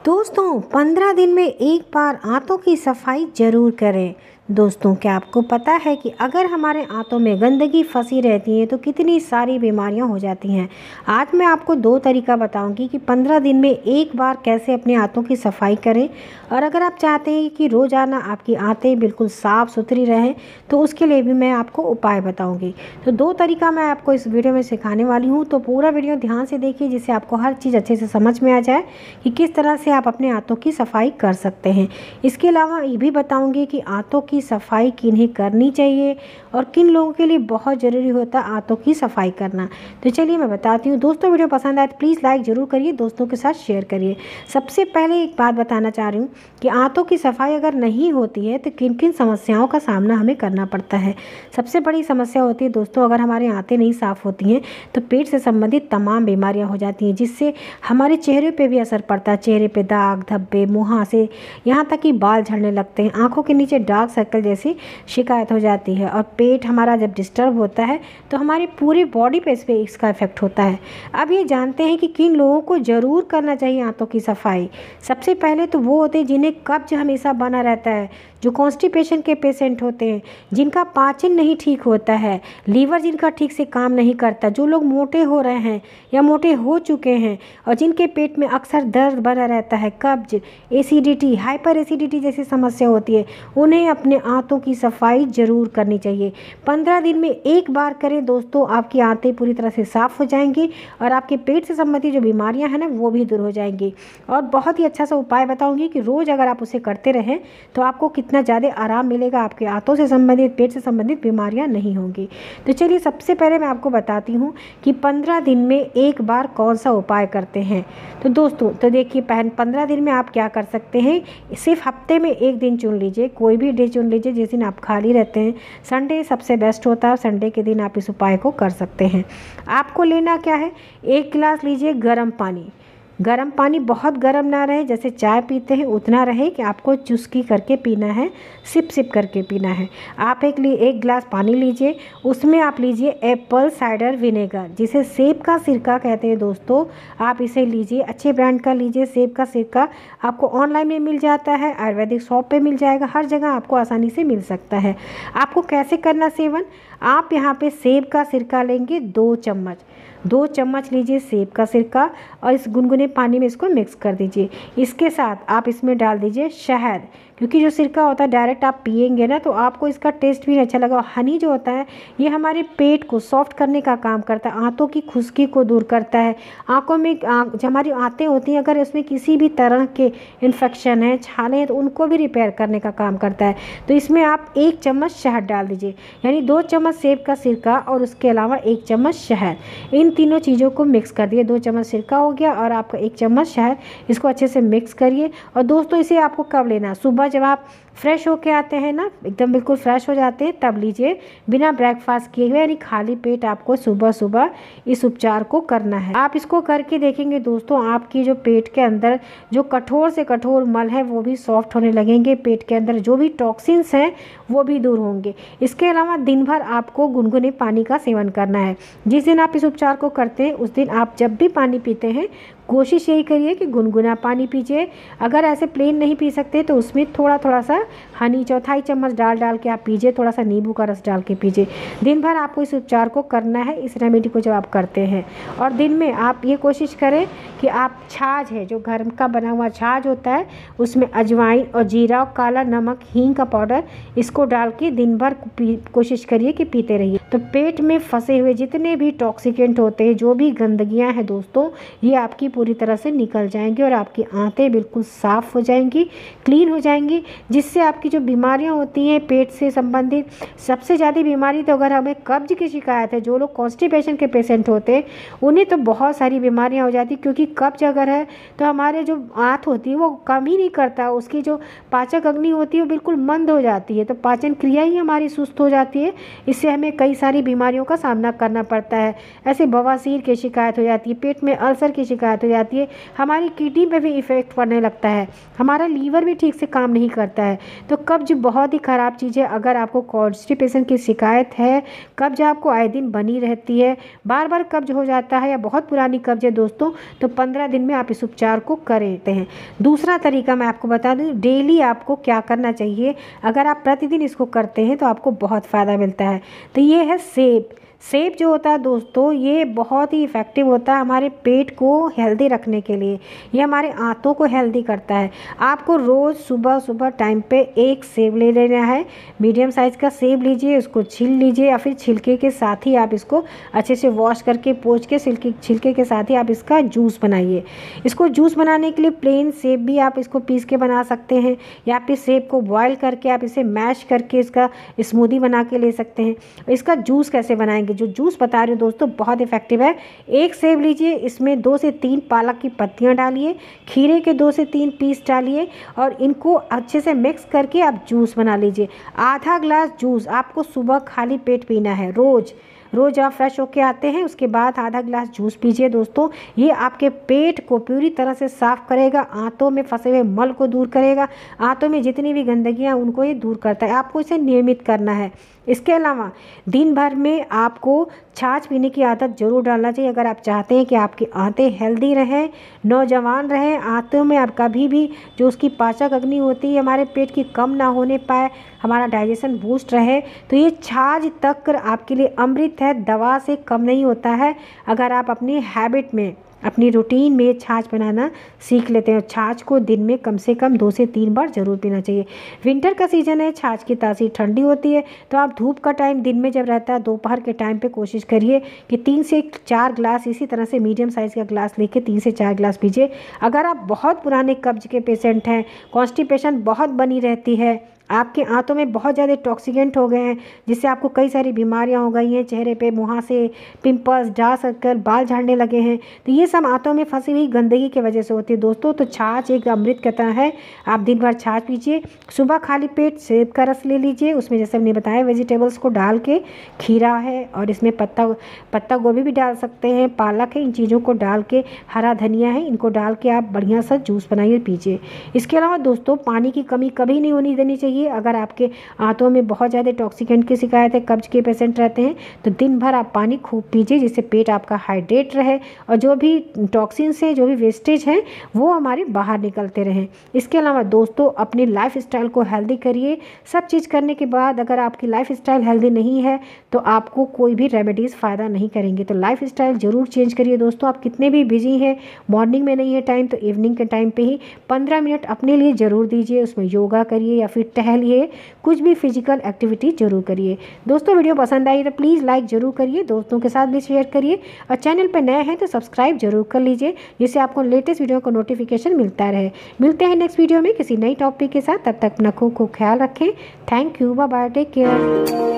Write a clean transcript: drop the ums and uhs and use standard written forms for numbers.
दोस्तों 15 दिन में एक बार आंतों की सफाई जरूर करें। दोस्तों क्या आपको पता है कि अगर हमारे आंतों में गंदगी फंसी रहती है तो कितनी सारी बीमारियां हो जाती हैं। आज मैं आपको दो तरीका बताऊंगी कि 15 दिन में एक बार कैसे अपने आंतों की सफाई करें। और अगर आप चाहते हैं कि रोज़ाना आपकी आंतें बिल्कुल साफ़ सुथरी रहें तो उसके लिए भी मैं आपको उपाय बताऊँगी। तो दो तरीका मैं आपको इस वीडियो में सिखाने वाली हूँ, तो पूरा वीडियो ध्यान से देखिए जिससे आपको हर चीज़ अच्छे से समझ में आ जाए कि किस तरह से आप अपने आंतों की सफाई कर सकते हैं। इसके अलावा ये भी बताऊंगी कि आंतों की सफाई किन्हें करनी चाहिए और किन लोगों के लिए बहुत ज़रूरी होता है आंतों की सफाई करना। तो चलिए मैं बताती हूँ। दोस्तों वीडियो पसंद आए तो प्लीज़ लाइक ज़रूर करिए, दोस्तों के साथ शेयर करिए। सबसे पहले एक बात बताना चाह रही हूँ कि आंतों की सफाई अगर नहीं होती है तो किन किन समस्याओं का सामना हमें करना पड़ता है। सबसे बड़ी समस्या होती है दोस्तों, अगर हमारी आंतें नहीं साफ़ होती हैं तो पेट से संबंधित तमाम बीमारियाँ हो जाती हैं, जिससे हमारे चेहरे पर भी असर पड़ता है। चेहरे पे दाग धब्बे, मुहासे, यहाँ तक कि बाल झड़ने लगते हैं। आंखों के नीचे डार्क सर्कल जैसी शिकायत हो जाती है। और पेट हमारा जब डिस्टर्ब होता है तो हमारी पूरी बॉडी पे इस पर इसका इफेक्ट होता है। अब ये जानते हैं कि किन लोगों को ज़रूर करना चाहिए आंतों की सफाई। सबसे पहले तो वो होते हैं जिन्हें कब्ज हमेशा बना रहता है, जो कॉन्स्टिपेशन के पेशेंट होते हैं, जिनका पाचन नहीं ठीक होता है, लीवर जिनका ठीक से काम नहीं करता, जो लोग मोटे हो रहे हैं या मोटे हो चुके हैं और जिनके पेट में अक्सर दर्द बना रहता है, कब्ज, एसिडिटी, हाइपर एसिडिटी जैसी समस्या होती है, उन्हें अपने आंतों की सफाई ज़रूर करनी चाहिए। 15 दिन में एक बार करें दोस्तों, आपकी आंतें पूरी तरह से साफ़ हो जाएंगी और आपके पेट से संबंधित जो बीमारियां हैं ना वो भी दूर हो जाएंगी। और बहुत ही अच्छा सा उपाय बताऊंगी कि रोज़ अगर आप उसे करते रहें तो आपको कितना ज़्यादा आराम मिलेगा, आपके आंतों से संबंधित, पेट से संबंधित बीमारियाँ नहीं होंगी। तो चलिए सबसे पहले मैं आपको बताती हूँ कि 15 दिन में एक बार कौन सा उपाय करते हैं। तो दोस्तों तो देखिए 15 दिन में आप क्या कर सकते हैं। सिर्फ हफ्ते में एक दिन चुन लीजिए, कोई भी डे चुन लीजिए जिस दिन आप खाली रहते हैं। संडे सबसे बेस्ट होता है, संडे के दिन आप इस उपाय को कर सकते हैं। आपको लेना क्या है, एक गिलास लीजिए गर्म पानी। गर्म पानी बहुत गर्म ना रहे, जैसे चाय पीते हैं उतना रहे कि आपको चुस्की करके पीना है, सिप सिप करके पीना है। आप एक गिलास पानी लीजिए, उसमें आप लीजिए एप्पल साइडर विनेगर, जिसे सेब का सिरका कहते हैं दोस्तों। आप इसे लीजिए, अच्छे ब्रांड का लीजिए। सेब का सिरका आपको ऑनलाइन में मिल जाता है, आयुर्वेदिक शॉप पे मिल जाएगा, हर जगह आपको आसानी से मिल सकता है। आपको कैसे करना सेवन, आप यहाँ पे सेब का सिरका लेंगे 2 चम्मच लीजिए सेब का सिरका और इस गुनगुने पानी में इसको मिक्स कर दीजिए। इसके साथ आप इसमें डाल दीजिए शहद, क्योंकि जो सिरका होता है डायरेक्ट आप पिएंगे ना तो आपको इसका टेस्ट भी अच्छा लगा। हनी जो होता है ये हमारे पेट को सॉफ्ट करने का काम करता है, आंतों की खुश्की को दूर करता है। आंखों में जो हमारी आंतें होती हैं अगर उसमें किसी भी तरह के इन्फेक्शन है, छाले हैं, तो उनको भी रिपेयर करने का काम करता है। तो इसमें आप 1 चम्मच शहद डाल दीजिए, यानी 2 चम्मच सेब का सिरका और उसके अलावा 1 चम्मच शहद। इन तीनों चीज़ों को मिक्स कर दिए। 2 चम्मच सिरका हो गया और आपका 1 चम्मच शहद, इसको अच्छे से मिक्स करिए। और दोस्तों इसे आपको कब लेना, सुबह जब आप फ्रेश होके आते हैं ना, एकदम बिल्कुल फ्रेश हो जाते हैं तब लीजिए, बिना ब्रेकफास्ट किए हुए, यानी खाली पेट आपको सुबह सुबह इस उपचार को करना है। आप इसको करके देखेंगे दोस्तों, आपकी जो पेट के अंदर जो कठोर से कठोर मल है वो भी सॉफ्ट होने लगेंगे, पेट के अंदर जो भी टॉक्सिन्स हैं वो भी दूर होंगे। इसके अलावा दिन भर आपको गुनगुने पानी का सेवन करना है। जिस दिन आप इस उपचार को करते हैं उस दिन आप जब भी पानी पीते हैं कोशिश यही करिए कि गुनगुना पानी पीजिए। अगर ऐसे प्लेन नहीं पी सकते तो उसमें थोड़ा सा हनी 1/4 चम्मच डाल के आप पीजिए, थोड़ा सा नींबू का रस डाल के पीजिए। दिन भर आपको इस उपचार को करना है, इस रेमेडी को जब आप करते हैं। और दिन में आप ये कोशिश करें कि आप छाछ है, जो घर का बना हुआ छाछ होता है, उसमें अजवाइन और जीरा और काला नमक, हींग का पाउडर, इसको डाल के दिन भर कोशिश करिए कि पीते रहिए। तो पेट में फंसे हुए जितने भी टॉक्सिकेंट होते हैं, जो भी गंदगियाँ हैं दोस्तों, ये आपकी पूरी तरह से निकल जाएंगी और आपकी आंतें बिल्कुल साफ़ हो जाएंगी, क्लीन हो जाएंगी, जिससे आपकी जो बीमारियां होती हैं पेट से संबंधित, सबसे ज़्यादा बीमारी तो अगर हमें कब्ज की शिकायत है, जो लोग कॉन्स्टिपेशन के पेशेंट होते हैं उन्हें तो बहुत सारी बीमारियां हो जाती, क्योंकि कब्ज अगर है तो हमारे जो आंत होती है वो काम ही नहीं करता, उसकी जो पाचक अग्नि होती है वो बिल्कुल मंद हो जाती है, तो पाचन क्रिया ही हमारी सुस्त हो जाती है। इससे हमें कई सारी बीमारियों का सामना करना पड़ता है। ऐसे बवासीर की शिकायत हो जाती है, पेट में अल्सर की शिकायत हो जाती है, हमारी किडनी पे भी इफ़ेक्ट पड़ने लगता है, हमारा लीवर भी ठीक से काम नहीं करता है। तो कब्ज बहुत ही ख़राब चीज़ है। अगर आपको कॉन्स्टिपेशन की शिकायत है, कब्ज आपको आए दिन बनी रहती है, बार बार कब्ज हो जाता है या बहुत पुरानी कब्ज है दोस्तों, तो 15 दिन में आप इस उपचार को करते हैं। दूसरा तरीका मैं आपको बता दूं, डेली आपको क्या करना चाहिए। अगर आप प्रतिदिन इसको करते हैं तो आपको बहुत फ़ायदा मिलता है। तो ये है सेब। सेब जो होता है दोस्तों, ये बहुत ही इफ़ेक्टिव होता है हमारे पेट को हेल्दी रखने के लिए। ये हमारे आंतों को हेल्दी करता है। आपको रोज़ सुबह सुबह टाइम पे एक सेब ले लेना है। मीडियम साइज़ का सेब लीजिए, उसको छील लीजिए या फिर छिलके के साथ ही आप इसको अच्छे से वॉश करके पोंछ के छिलके के साथ ही आप इसका जूस बनाइए। इसको जूस बनाने के लिए प्लेन सेब भी आप इसको पीस के बना सकते हैं, या फिर सेब को बॉयल करके आप इसे मैश करके इसका स्मूदी बना के ले सकते हैं। इसका जूस कैसे बनाएंगे, जो जूस बता रही हूँ दोस्तों बहुत इफेक्टिव है। एक सेब लीजिए, इसमें 2 से 3 पालक की पत्तियां डालिए, खीरे के 2 से 3 पीस डालिए और इनको अच्छे से मिक्स करके आप जूस बना लीजिए। आधा ग्लास जूस आपको सुबह खाली पेट पीना है। रोज़ आप फ्रेश होके आते हैं उसके बाद आधा ग्लास जूस पीजिए दोस्तों। ये आपके पेट को पूरी तरह से साफ़ करेगा, आंतों में फंसे हुए मल को दूर करेगा, आंतों में जितनी भी गंदगियाँ उनको ये दूर करता है। आपको इसे नियमित करना है। इसके अलावा दिन भर में आपको छाछ पीने की आदत ज़रूर डालना चाहिए। अगर आप चाहते हैं कि आपकी आंतें हेल्दी रहें, नौजवान रहें, आंतों में आप कभी भी जो उसकी पाचक अग्नि होती है हमारे पेट की कम ना होने पाए, हमारा डाइजेशन बूस्ट रहे, तो ये छाछ तक आपके लिए अमृत है, दवा से कम नहीं होता है। अगर आप अपनी हैबिट में, अपनी रूटीन में छाछ बनाना सीख लेते हैं। छाछ को दिन में कम से कम 2 से 3 बार ज़रूर पीना चाहिए। विंटर का सीज़न है, छाछ की तासीर ठंडी होती है, तो आप धूप का टाइम दिन में जब रहता है दोपहर के टाइम पे कोशिश करिए कि 3 से 4 ग्लास इसी तरह से मीडियम साइज़ का ग्लास लेके 3 से 4 ग्लास पीजिए। अगर आप बहुत पुराने कब्ज के पेशेंट हैं, कॉन्स्टिपेशन बहुत बनी रहती है, आपके आंतों में बहुत ज़्यादा टॉक्सिकेंट हो गए हैं जिससे आपको कई सारी बीमारियां हो गई हैं, चेहरे पे मुहासे, पिंपल्स, डार्क सर्कल, बाल झड़ने लगे हैं, तो ये सब आंतों में फंसी हुई गंदगी की वजह से होती है दोस्तों। तो छाछ एक अमृत की तरह है। आप दिन भर छाछ पीजिए, सुबह खाली पेट सेब का रस ले लीजिए, उसमें जैसे हमने बताया वेजिटेबल्स को डाल के, खीरा है और इसमें पत्ता गोभी भी डाल सकते हैं, पालक है, इन चीज़ों को डाल के, हरा धनिया है, इनको डाल के आप बढ़िया सा जूस बनाइए पीजिए। इसके अलावा दोस्तों पानी की कमी कभी नहीं होनी देनी चाहिए। अगर आपके आंतों में बहुत ज़्यादा टॉक्सिकेंट की शिकायत है, कब्ज के पेशेंट रहते हैं, तो दिन भर आप पानी खूब पीजिए जिससे पेट आपका हाइड्रेट रहे और जो भी टॉक्सिन्स हैं, जो भी वेस्टेज हैं, वो हमारे बाहर निकलते रहें। इसके अलावा दोस्तों अपनी लाइफ स्टाइल को हेल्दी करिए। सब चीज़ करने के बाद अगर आपकी लाइफ स्टाइल हेल्दी नहीं है तो आपको कोई भी रेमेडीज़ फ़ायदा नहीं करेंगे। तो लाइफ स्टाइल ज़रूर चेंज करिए दोस्तों। आप कितने भी बिजी हैं, मॉर्निंग में नहीं है टाइम तो इवनिंग के टाइम पे ही 15 मिनट अपने लिए ज़रूर दीजिए। उसमें योगा करिए या फिर टहलिए, कुछ भी फिजिकल एक्टिविटी जरूर करिए। दोस्तों वीडियो पसंद आई तो प्लीज़ लाइक ज़रूर करिए, दोस्तों के साथ भी शेयर करिए और चैनल पर नए हैं तो सब्सक्राइब जरूर कर लीजिए जिससे आपको लेटेस्ट वीडियो का नोटिफिकेशन मिलता रहे। मिलते हैं नेक्स्ट वीडियो में किसी नई टॉपिक के साथ। तब तक अपना खूब ख्याल रखें। Thank you, bye bye, take care.